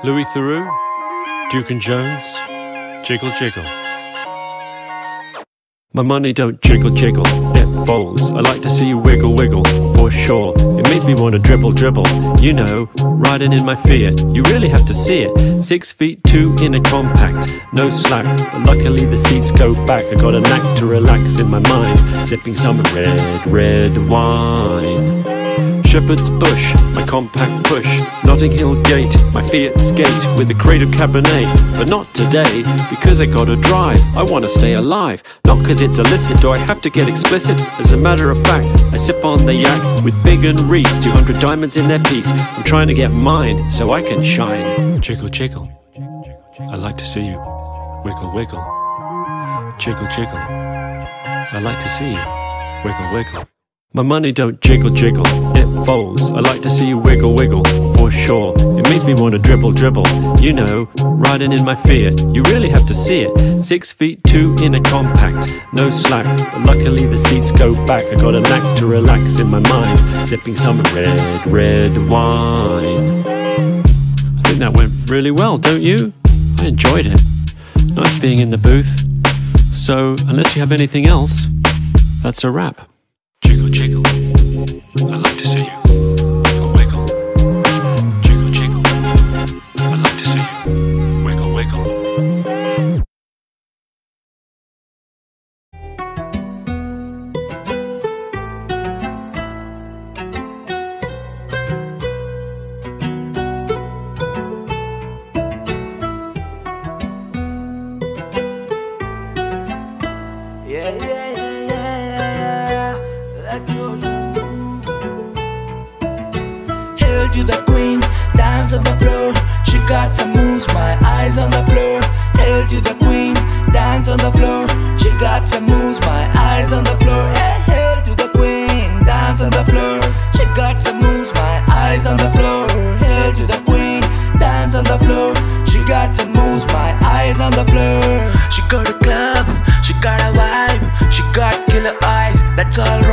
Louis Theroux, Duke and Jones, Jiggle Jiggle. My money don't jiggle jiggle, it folds. I like to see you wiggle wiggle, for sure. It makes me want to dribble dribble, you know, riding in my Fiat. You really have to see it. 6'2" in a compact, no slack, but luckily the seats go back. I got a knack to relax in my mind, sipping some red wine. Shepherd's Bush, my compact push, Notting Hill Gate, my Fiat skate with a crate of Cabernet. But not today, because I gotta drive. I wanna stay alive, not cause it's illicit. Do I have to get explicit? As a matter of fact, I sip on the yak with Big and Reese, 200 diamonds in their piece. I'm trying to get mine so I can shine. Jiggle jiggle, I like to see you wiggle wiggle. Jiggle jiggle, I like to see you wiggle wiggle. My money don't jiggle jiggle, it folds. I like to see you wiggle wiggle, for sure. It makes me want to dribble dribble, you know, riding in my Fiat. You really have to see it. 6'2" in a compact, no slack, but luckily the seats go back. I got a knack to relax in my mind, sipping some red wine. I think that went really well, don't you? I enjoyed it. Nice being in the booth. So, unless you have anything else, that's a wrap. Jiggle jiggle, I like to see you wiggle wiggle. Jiggle jiggle, I like to see you wiggle wiggle. Hail to the queen, dance on the floor. She got some moves, my eyes on the floor. Hail to the queen, dance on the floor. She got some moves, my eyes on the floor. Hey, hail to the queen, dance on the floor. She got some moves, my eyes on the floor. Hail to the queen, dance on the floor. She got some moves, my eyes on the floor. She got a club, she got a vibe, she got killer eyes, that's alright.